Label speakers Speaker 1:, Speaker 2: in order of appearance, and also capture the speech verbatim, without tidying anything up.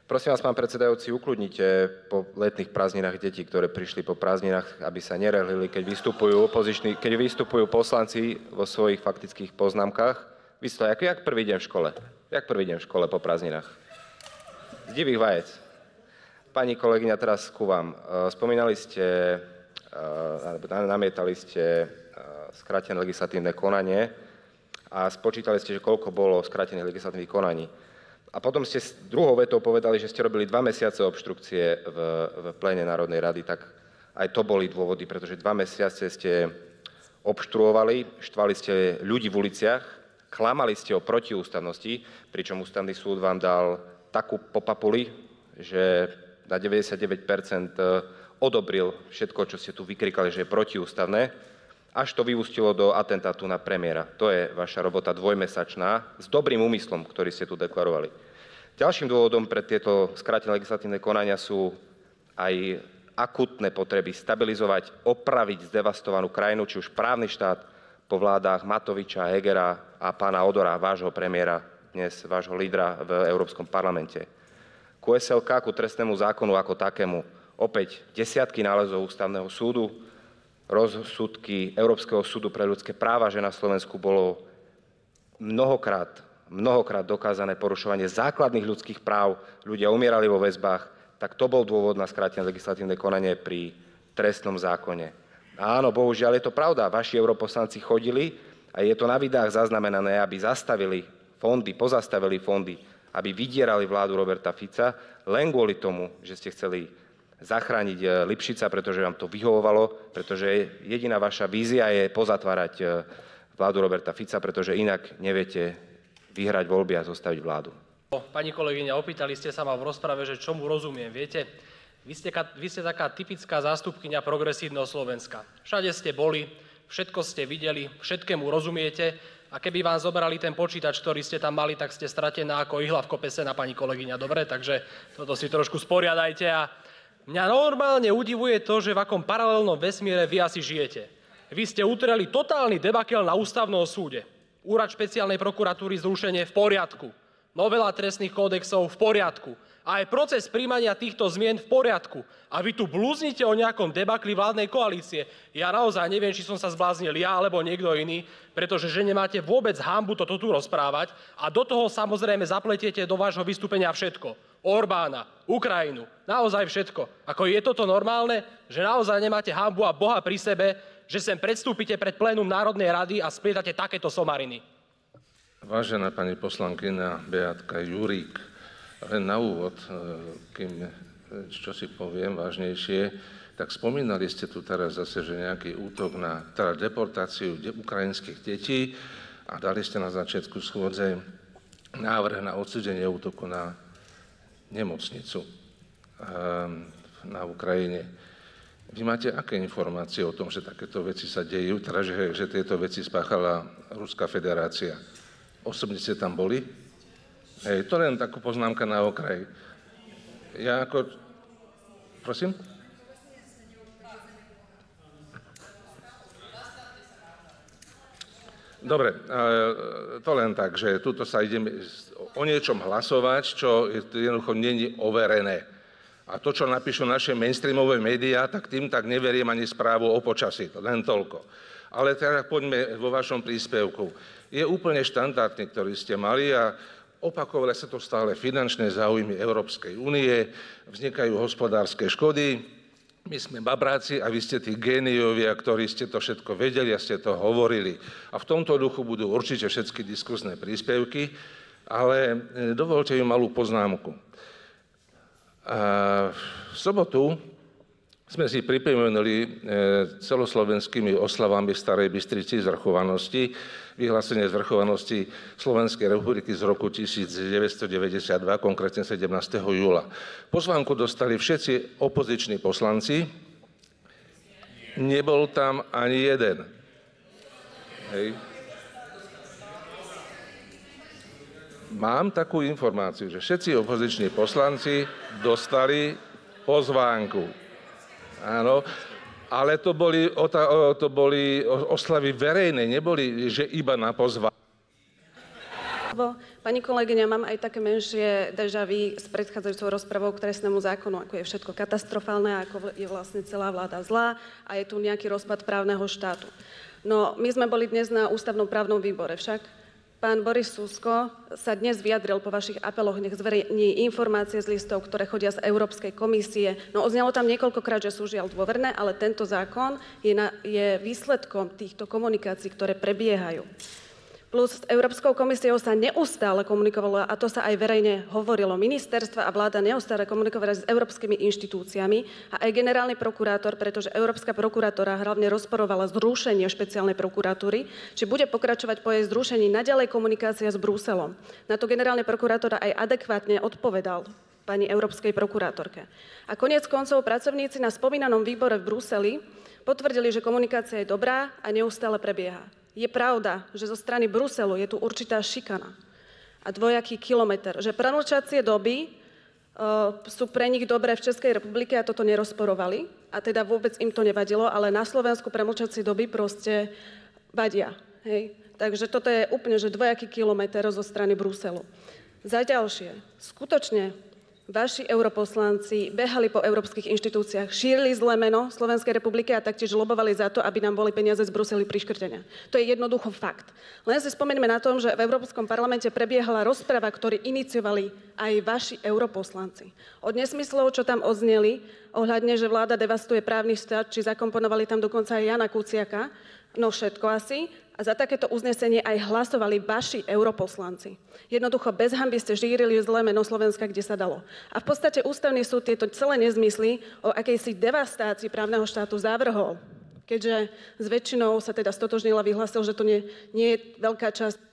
Speaker 1: Prosím vás, pán predsedajúci, ukludnite po letných prázdninách deti, ktoré prišli po prázdninách, aby sa nerelili, keď vystupujú opoziční, keď vystupujú poslanci vo svojich faktických poznámkach. Vy ste jak, jak prvý deň v škole. Jak prvý deň v škole po prázdninách. Z divých vajec. Pani kolegyňa, teraz ku vám. Spomínali ste, namietali ste skrátené legislatívne konanie a spočítali ste, že koľko bolo skrátených legislatívnych konaní. A potom ste druhou vetou povedali, že ste robili dva mesiace obštrukcie v, v pléne Národnej rady, tak aj to boli dôvody, pretože dva mesiace ste obštruovali, štvali ste ľudí v uliciach, klamali ste o protiústavnosti, pričom ústavný súd vám dal takú popapuli, že na deväťdesiatdeväť percent odobril všetko, čo ste tu vykrikali, že je protiústavné, až to vyústilo do atentátu na premiéra. To je vaša robota dvojmesačná, s dobrým úmyslom, ktorý ste tu deklarovali. Ďalším dôvodom pre tieto skrátené legislatívne konania sú aj akútne potreby stabilizovať, opraviť zdevastovanú krajinu, či už právny štát po vládách Matoviča, Hegera a pána Odora, vášho premiéra, dnes vášho lídra v Európskom parlamente. Ku es el ká, ku trestnému zákonu ako takému, opäť desiatky nálezov Ústavného súdu, rozsudky Európskeho súdu pre ľudské práva, že na Slovensku bolo mnohokrát, mnohokrát dokázané porušovanie základných ľudských práv, ľudia umierali vo väzbách, tak to bol dôvod na skrátené legislatívne konanie pri trestnom zákone. Áno, bohužiaľ je to pravda, vaši europoslanci chodili a je to na videách zaznamenané, aby zastavili fondy, pozastavili fondy, aby vydierali vládu Roberta Fica, len kvôli tomu, že ste chceli zachrániť Lipšica, pretože vám to vyhovovalo, pretože jediná vaša vízia je pozatvárať vládu Roberta Fica, pretože inak neviete vyhrať voľby a zostaviť vládu.
Speaker 2: Pani kolegyňa, opýtali ste sa ma v rozprave, že čomu rozumiem. Viete, vy ste, vy ste taká typická zástupkyňa progresívneho Slovenska. Všade ste boli, všetko ste videli, všetkému rozumiete a keby vám zobrali ten počítač, ktorý ste tam mali, tak ste stratená ako ihla v kope sena, pani kolegyňa. Dobre, takže toto si trošku sporiadajte. A mňa normálne udivuje to, že v akom paralelnom vesmíre vy asi žijete. Vy ste utreli totálny debakel na ústavnom súde. Úrad špeciálnej prokuratúry zrušenie v poriadku. Novela trestných kódexov v poriadku. A aj proces príjmania týchto zmien v poriadku. A vy tu blúznite o nejakom debakli vládnej koalície. Ja naozaj neviem, či som sa zbláznil ja alebo niekto iný, pretože že nemáte vôbec hanbu toto tu rozprávať a do toho samozrejme zapletiete do vášho vystúpenia všetko. Orbána, Ukrajinu, naozaj všetko. Ako je toto normálne, že naozaj nemáte hanbu a Boha pri sebe, že sem predstúpite pred plénum Národnej rady a splietate takéto somariny?
Speaker 3: Vážená pani poslankyňa Beatka Jurík, len na úvod, kým čo si poviem vážnejšie, tak spomínali ste tu teraz zase, že nejaký útok na teda deportáciu ukrajinských detí a dali ste na začiatku schôdze návrh na odsúdenie útoku na nemocnicu na Ukrajine. Vy máte aké informácie o tom, že takéto veci sa dejú, teda že, že tieto veci spáchala Ruská federácia? Osobne ste tam boli? Hej, to len takú poznámka na okraj. Ja ako... Prosím? Dobre, to len tak, že tuto sa ideme o niečom hlasovať, čo jednoducho nie je overené. A to, čo napíšu naše mainstreamové médiá, tak tým tak neveriem ani správu o počasí, len toľko. Ale teraz poďme vo vašom príspevku. Je úplne štandardný, ktorý ste mali a opakovali sa to stále finančné záujmy Európskej únie, vznikajú hospodárske škody, my sme babráci a vy ste tí géniovia, ktorí ste to všetko vedeli a ste to hovorili. A v tomto duchu budú určite všetky diskusné príspevky, ale dovolte mi malú poznámku. A v sobotu sme si pripomenuli celoslovenskými oslavami v Starej Bystrici zvrchovanosti, vyhlásenie zvrchovanosti Slovenskej republiky z roku devätnásťstodeväťdesiatdva, konkrétne sedemnásteho júla. Pozvánku dostali všetci opoziční poslanci, nebol tam ani jeden. Hej. Mám takú informáciu, že všetci opoziční poslanci dostali pozvánku. Áno, ale to boli, to boli oslavy verejné, neboli, že iba na pozvánku.
Speaker 4: slovo. Pani kolegyňa, mám aj také menšie déjà vu s predchádzajúcou rozpravou k trestnému zákonu, ako je všetko katastrofálne, ako je vlastne celá vláda zlá a je tu nejaký rozpad právneho štátu. No, my sme boli dnes na ústavnom právnom výbore však. Pán Boris Susko sa dnes vyjadril po vašich apeloch, nech zverejní informácie z listov, ktoré chodia z Európskej komisie. No, oznelo tam niekoľkokrát, že sú žiaľ dôverné, ale tento zákon je, na, je výsledkom týchto komunikácií, ktoré prebiehajú. Plus s Európskou komisiou sa neustále komunikovalo, a to sa aj verejne hovorilo. Ministerstva a vláda neustále komunikovali s európskymi inštitúciami a aj generálny prokurátor, pretože Európska prokurátora hlavne rozporovala zrušenie špeciálnej prokuratúry, či bude pokračovať po jej zrušení naďalej komunikácia s Bruselom. Na to generálny prokurátor aj adekvátne odpovedal pani európskej prokurátorke. A koniec koncov pracovníci na spomínanom výbore v Bruseli potvrdili, že komunikácia je dobrá a neustále prebieha. Je pravda, že zo strany Bruselu je tu určitá šikana a dvojaký kilometr, že premlčacie doby uh, sú pre nich dobré v Českej republike a toto nerozporovali a teda vôbec im to nevadilo, ale na Slovensku premlčacie doby proste vadia. Hej? Takže toto je úplne že dvojaký kilometr zo strany Bruselu. Za ďalšie, skutočne vaši europoslanci behali po európskych inštitúciách, šírili zlé meno Slovenskej republiky a taktiež lobovali za to, aby nám boli peniaze z Bruseli priškrtenia. To je jednoducho fakt. Len si spomeňme na tom, že v Európskom parlamente prebiehala rozprava, ktorú iniciovali aj vaši europoslanci. Od nesmyslov, čo tam odzneli, ohľadne, že vláda devastuje právny štát, či zakomponovali tam dokonca aj Jana Kuciaka, no všetko asi. A za takéto uznesenie aj hlasovali vaši europoslanci. Jednoducho bez hanby ste šírili zlé meno Slovenska, kde sa dalo. A v podstate ústavný súd tieto celé nezmysly o akejsi devastácii právneho štátu zavrhol, keďže s väčšinou sa teda stotožnil a vyhlásil, že to nie, nie je veľká časť